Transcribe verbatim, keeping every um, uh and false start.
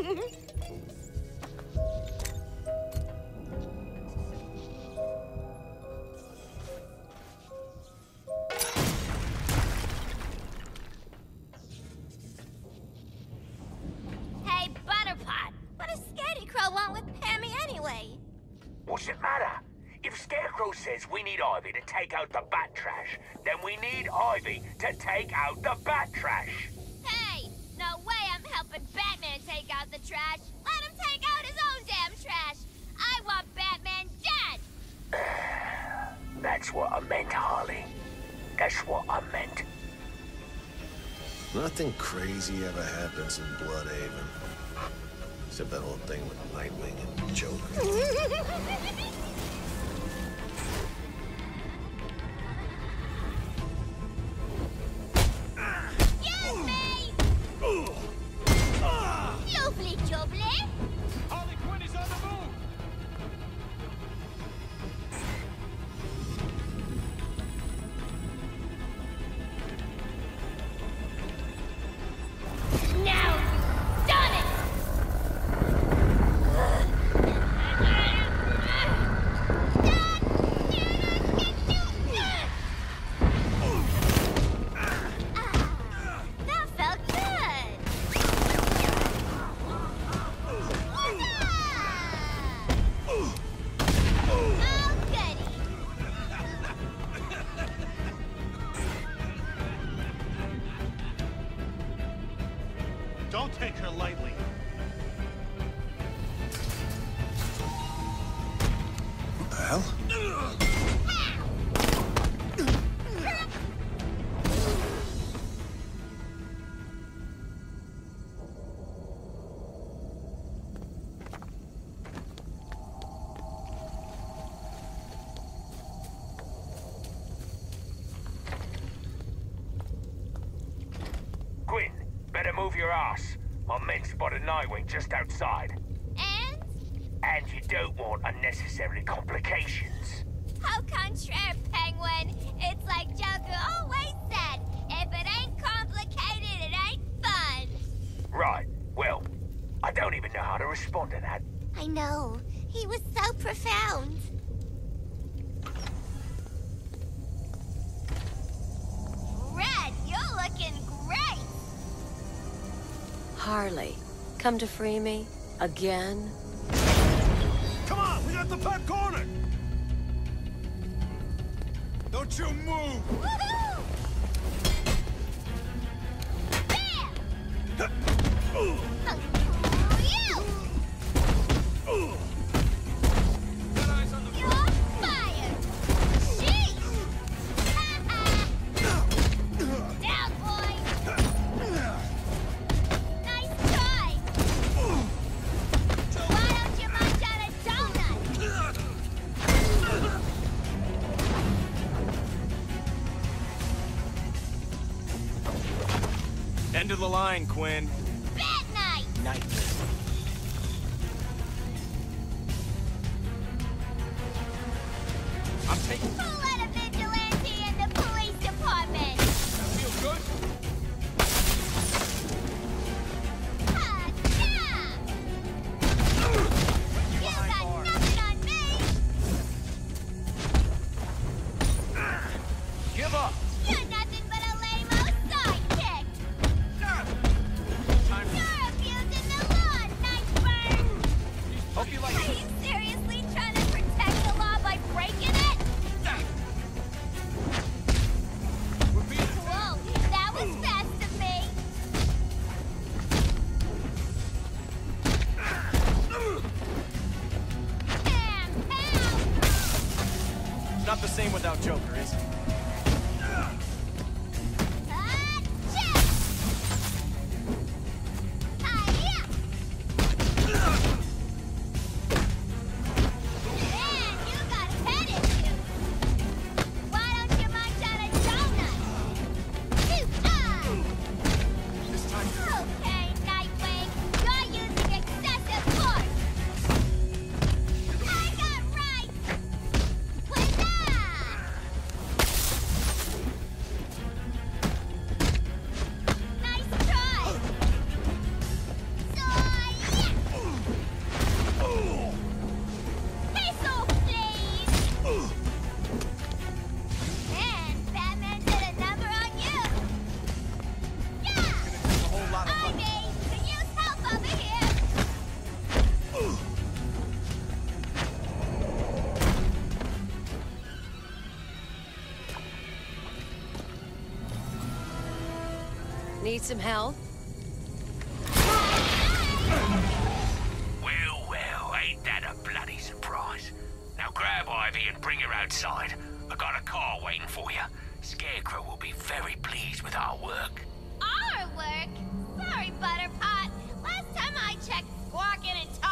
Hey, Butterpot, what does Scarecrow want with Pammy anyway? What's it matter? If Scarecrow says we need Ivy to take out the bat trash, then we need Ivy to take out the bat trash. Hey, no way I'm helping Batman take out the trash. Let him take out his own damn trash. I want Batman dead. That's what I meant, Harley. That's what I meant. Nothing crazy ever happens in Bloodhaven. Except that whole thing with Nightwing and Joker. Lovely jubbly. Harley Quinn is on the move! Now you've done it! That felt good! Oh, goody! Don't take her lightly. What the hell? Quinn, better move your ass. My men spotted Nightwing just outside. And? And you don't want unnecessary complications. Au contraire, Penguin. It's like Joker always said. If it ain't complicated, it ain't fun. Right, well, I don't even know how to respond to that. I know. He was so profound. Red, you're looking great. Harley, come to free me? Again? Come on, we got the back corner! Don't you move! Woohoo! Bam! Ooh. Uh, you! Got eyes on the You're fired! Sheesh! Ha-ha! Down, boy! Nice try! Why don't you munch on a donut? End of the line, Quinn. Bat night! Nightwing. I'm taking... Who let a vigilante in the police department? Feel good? Ha! Yeah! You got nothing on me! Give up! You're nothing but a lame-o sidekick! Time to... You're abusing the law, Nightburn! Hope you like Are you seriously trying to protect the law by breaking it? We're being... Whoa, that was fast of me! Bam! Pow! Not the same without Joker, is it? Achoo! Hi-ya! Man, you got head issues! Why don't you munch on a donut? Choo-ah! This time... Okay, Nightwing, you're using excessive force! I got rights! Quizza! Need some help? Well, well, ain't that a bloody surprise? Now grab Ivy and bring her outside. I got a car waiting for you. Scarecrow will be very pleased with our work. Our work? Sorry, Butterpot. Last time I checked, squawking and talking